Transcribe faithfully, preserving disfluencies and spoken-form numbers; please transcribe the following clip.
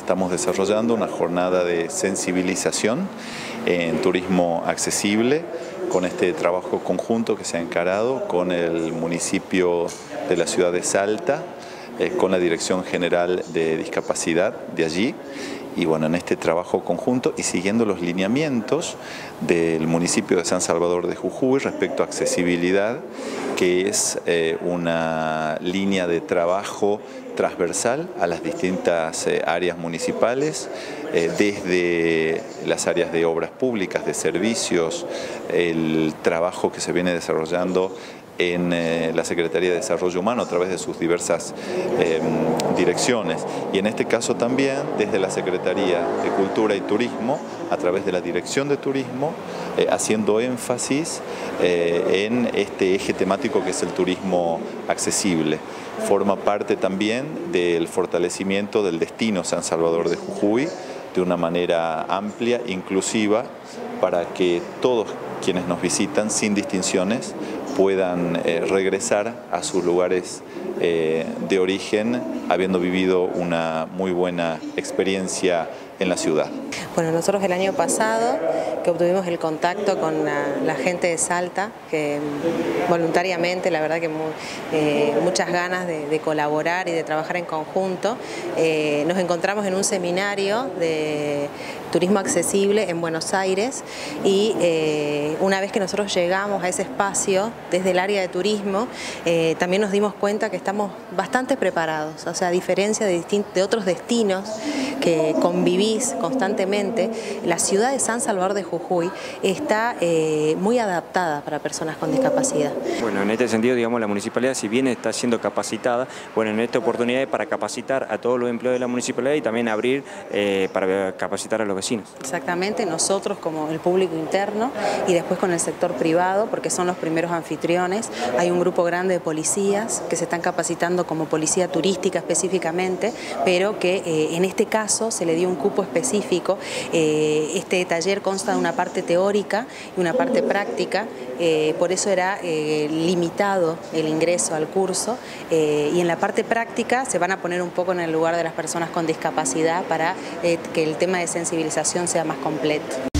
estamos desarrollando una jornada de sensibilización en turismo accesible con este trabajo conjunto que se ha encarado con el municipio de la ciudad de Salta, eh, con la Dirección General de Discapacidad de allí. Y bueno, en este trabajo conjunto y siguiendo los lineamientos del municipio de San Salvador de Jujuy respecto a accesibilidad, que es eh, una línea de trabajo transversal a las distintas eh, áreas municipales, eh, desde las áreas de obras públicas, de servicios, el trabajo que se viene desarrollando en eh, la Secretaría de Desarrollo Humano a través de sus diversas eh, direcciones, y en este caso también desde la Secretaría de Cultura y Turismo a través de la Dirección de Turismo, eh, haciendo énfasis eh, en este eje temático que es el turismo accesible. Forma parte también del fortalecimiento del destino San Salvador de Jujuy de una manera amplia, inclusiva, para que todos quienes nos visitan, sin distinciones, puedan eh, regresar a sus lugares eh, de origen, habiendo vivido una muy buena experiencia en la ciudad. Bueno, nosotros el año pasado que obtuvimos el contacto con la, la gente de Salta, que voluntariamente, la verdad que muy, eh, muchas ganas de, de colaborar y de trabajar en conjunto, eh, nos encontramos en un seminario de turismo accesible en Buenos Aires, y eh, una vez que nosotros llegamos a ese espacio desde el área de turismo, eh, también nos dimos cuenta que estamos bastante preparados, o sea, a diferencia de, de otros destinos que convivís constantemente, la ciudad de San Salvador de Jujuy está eh, muy adaptada para personas con discapacidad. Bueno, en este sentido, digamos, la municipalidad, si bien está siendo capacitada, bueno, en esta oportunidad es para capacitar a todos los empleados de la municipalidad y también abrir eh, para capacitar a los vecinos. Exactamente, nosotros como el público interno y después con el sector privado, porque son los primeros anfitriones. Hay un grupo grande de policías que se están capacitando como policía turística específicamente, pero que eh, en este caso se le dio un cupo específico. Eh, este taller consta de una parte teórica y una parte práctica, eh, por eso era eh, limitado el ingreso al curso, eh, y en la parte práctica se van a poner un poco en el lugar de las personas con discapacidad para eh, que el tema de sensibilización sea más completo.